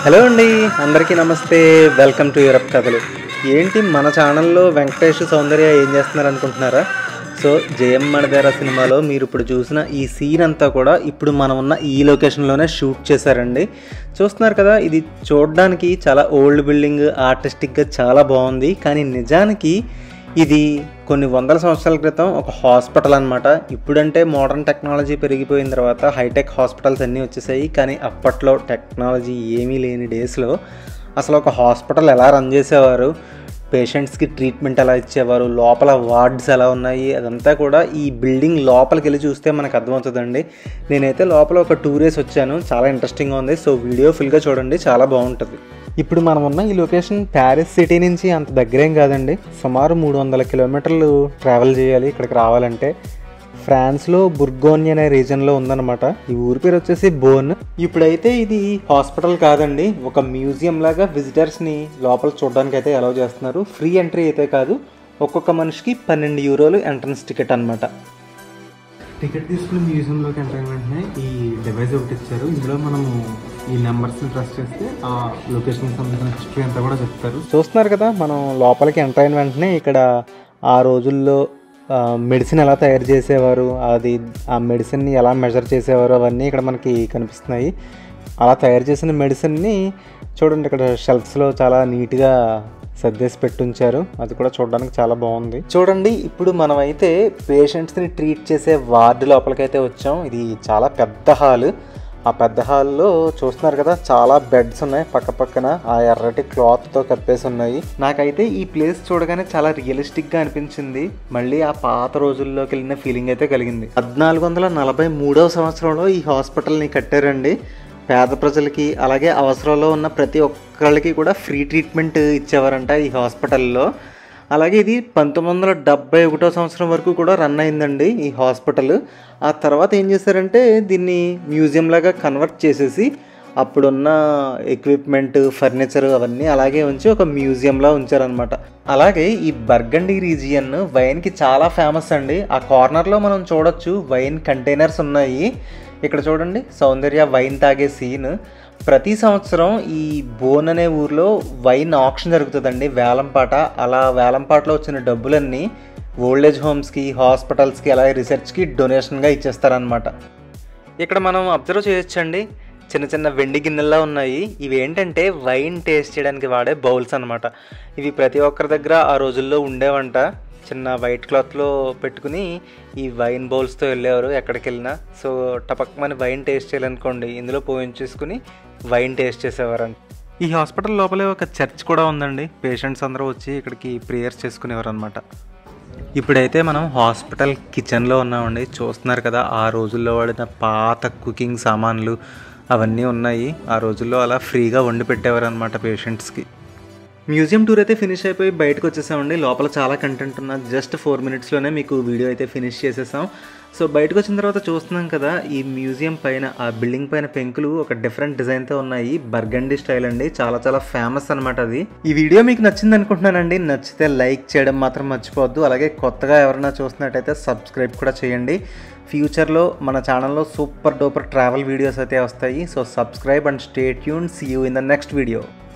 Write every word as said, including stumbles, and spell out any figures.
Hello అండి, అందరికీ నమస్తే. వెల్కమ్ టు యూరప్ కథలు. ఏంటి మన ఛానల్లో వెంకటేష్ సౌందర్య ఏం చేస్తున్నారు అనుకుంటున్నారా? సో జయం మనదేరా సినిమాలో మీరు ఇప్పుడు చూసిన ఈ సీన్ అంతా కూడా ఇప్పుడు మనం ఉన్న ఈ లొకేషన్లోనే షూట్ చేశారండి. చూస్తున్నారు కదా, ఇది చూడడానికి చాలా ఓల్డ్ బిల్డింగ్, ఆర్టిస్టిక్గా చాలా బాగుంది. కానీ నిజానికి ఇది కొన్ని వందల సంవత్సరాల క్రితం ఒక హాస్పిటల్ అనమాట. ఇప్పుడంటే మోడర్న్ టెక్నాలజీ పెరిగిపోయిన తర్వాత హైటెక్ హాస్పిటల్స్ అన్నీ వచ్చేసాయి. కానీ అప్పట్లో టెక్నాలజీ ఏమీ లేని డేస్లో అసలు ఒక హాస్పిటల్ ఎలా రన్ చేసేవారు, పేషెంట్స్కి ట్రీట్మెంట్ ఎలా ఇచ్చేవారు, లోపల వార్డ్స్ ఎలా ఉన్నాయి, అదంతా కూడా ఈ బిల్డింగ్ లోపలికి వెళ్ళి చూస్తే మనకు అర్థమవుతుందండి. నేనైతే లోపల ఒక టూ డేస్ వచ్చాను, చాలా ఇంట్రెస్టింగ్గా ఉంది. సో వీడియో ఫుల్గా చూడండి, చాలా బాగుంటుంది. ఇప్పుడు మనం ఉన్న ఈ లొకేషన్ ప్యారిస్ సిటీ నుంచి అంత దగ్గరేం కాదండి. సుమారు మూడు వందల కిలోమీటర్లు ట్రావెల్ చేయాలి ఇక్కడికి రావాలంటే. ఫ్రాన్స్లో బుర్గోన్ అనే రీజన్లో ఉందన్నమాట. ఈ ఊరి పేరు వచ్చేసి బోన్. ఇప్పుడైతే ఇది హాస్పిటల్ కాదండి, ఒక మ్యూజియం లాగా విజిటర్స్ని లోపల చూడడానికి అయితే అలౌ చేస్తున్నారు. ఫ్రీ ఎంట్రీ అయితే కాదు, ఒక్కొక్క మనిషికి పన్నెండు యూరోలు ఎంట్రన్స్ టికెట్ అనమాట. టికెట్ తీసుకుని మ్యూజియంలోకి ఎంటర్ అయిన వెంటనే ఈ డివైస్ ఒకటి ఇచ్చారు. ఇందులో మనము ఈ నెంబర్స్ని ప్రెస్ చేస్తే ఆ లొకేషన్కి సంబంధించిన హిస్టరీ అంతా కూడా చెప్తారు. చూస్తున్నారు కదా, మనం లోపలికి ఎంటర్ అయిన వెంటనే ఇక్కడ ఆ రోజుల్లో మెడిసిన్ ఎలా తయారు చేసేవారు, అది ఆ మెడిసిన్ని ఎలా మెజర్ చేసేవారు, అవన్నీ ఇక్కడ మనకి కనిపిస్తున్నాయి. అలా తయారు చేసిన మెడిసిన్ని చూడండి, ఇక్కడ షెల్ఫ్స్లో చాలా నీట్గా సర్దేసి పెట్టుంచారు. అది కూడా చూడడానికి చాలా బాగుంది. చూడండి, ఇప్పుడు మనమైతే పేషెంట్స్ని ట్రీట్ చేసే వార్డు లోపలికైతే వచ్చాం. ఇది చాలా పెద్ద హాల్. ఆ పెద్ద హాల్లో చూస్తున్నారు కదా, చాలా బెడ్స్ ఉన్నాయి పక్క పక్కన, ఆ ఎర్రటి క్లాత్తో కప్పేసి ఉన్నాయి. నాకైతే ఈ ప్లేస్ చూడగానే చాలా రియలిస్టిక్గా అనిపించింది. మళ్ళీ ఆ పాత రోజుల్లోకి వెళ్ళిన ఫీలింగ్ అయితే కలిగింది. పద్నాలుగు వందల నలభై మూడవ సంవత్సరంలో ఈ హాస్పిటల్ని కట్టారండి. పేద ప్రజలకి అలాగే అవసరంలో ఉన్న ప్రతి ఒక్కళ్ళకి కూడా ఫ్రీ ట్రీట్మెంట్ ఇచ్చేవారంట ఈ హాస్పిటల్లో. అలాగే ఇది పంతొమ్మిది వందల డెబ్బై ఒకటో సంవత్సరం వరకు కూడా రన్ అయిందండి ఈ హాస్పిటల్. ఆ తర్వాత ఏం చేశారంటే దీన్ని మ్యూజియం లాగా కన్వర్ట్ చేసేసి అప్పుడున్న ఎక్విప్మెంట్, ఫర్నిచర్ అవన్నీ అలాగే ఉంచి ఒక మ్యూజియంలా ఉంచారనమాట. అలాగే ఈ బర్గండీ రీజియన్ వైన్కి చాలా ఫేమస్ అండి. ఆ కార్నర్లో మనం చూడొచ్చు వైన్ కంటైనర్స్ ఉన్నాయి. ఇక్కడ చూడండి, సౌందర్య వైన్ తాగే సీన్. ప్రతి సంవత్సరం ఈ బోన్ అనే ఊర్లో వైన్ ఆక్షన్ జరుగుతుందండి, వేలంపాట. అలా వేలంపాటలో వచ్చిన డబ్బులన్నీ ఓల్డేజ్ హోమ్స్కి, హాస్పిటల్స్కి, అలాగే రీసెర్చ్కి డొనేషన్గా ఇచ్చేస్తారనమాట. ఇక్కడ మనం అబ్జర్వ్ చేయొచ్చండి, చిన్న చిన్న వెండి గిన్నెల్లా ఉన్నాయి. ఇవి ఏంటంటే వైన్ టేస్ట్ చేయడానికి వాడే బౌల్స్ అనమాట. ఇవి ప్రతి ఒక్కరి దగ్గర ఆ రోజుల్లో ఉండేవంట. చిన్న వైట్ క్లాత్లో పెట్టుకుని ఈ వైన్ బౌల్స్తో వెళ్ళేవారు ఎక్కడికి వెళ్ళినా. సో టపక్మని వైన్ టేస్ట్ చేయాలనుకోండి, ఇందులో పోయించేసుకుని వైన్ టేస్ట్ చేసేవారంట. ఈ హాస్పిటల్ లోపలే ఒక చర్చ్ కూడా ఉందండి. పేషెంట్స్ అందరూ వచ్చి ఇక్కడికి ప్రేయర్స్ చేసుకునేవారు అనమాట. ఇప్పుడైతే మనం హాస్పిటల్ కిచెన్లో ఉన్నామండి. చూస్తున్నారు కదా, ఆ రోజుల్లో వాడిన పాత కుకింగ్ సామాన్లు అవన్నీ ఉన్నాయి. ఆ రోజుల్లో అలా ఫ్రీగా వండి పెట్టేవారు అనమాట పేషెంట్స్కి. మ్యూజియం టూర్ అయితే ఫినిష్ అయిపోయి బయటకు వచ్చేసామండి. లోపల చాలా కంటెంట్ ఉన్న జస్ట్ ఫోర్ మినిట్స్లోనే మీకు వీడియో అయితే ఫినిష్ చేసేసాం. సో బయటకు వచ్చిన తర్వాత చూస్తున్నాం కదా, ఈ మ్యూజియం పైన, ఆ బిల్డింగ్ పైన పెంకులు ఒక డిఫరెంట్ డిజైన్తో ఉన్నాయి. బర్గండీ స్టైల్ అండి, చాలా చాలా ఫేమస్ అనమాట అది. ఈ వీడియో మీకు నచ్చింది అనుకుంటున్నానండి. నచ్చితే లైక్ చేయడం మాత్రం మర్చిపోవద్దు. అలాగే కొత్తగా ఎవరైనా చూస్తున్నట్టయితే సబ్స్క్రైబ్ కూడా చేయండి. ఫ్యూచర్లో మన ఛానల్లో సూపర్ డూపర్ ట్రావెల్ వీడియోస్ అయితే వస్తాయి. So subscribe and stay tune. See you in the next video.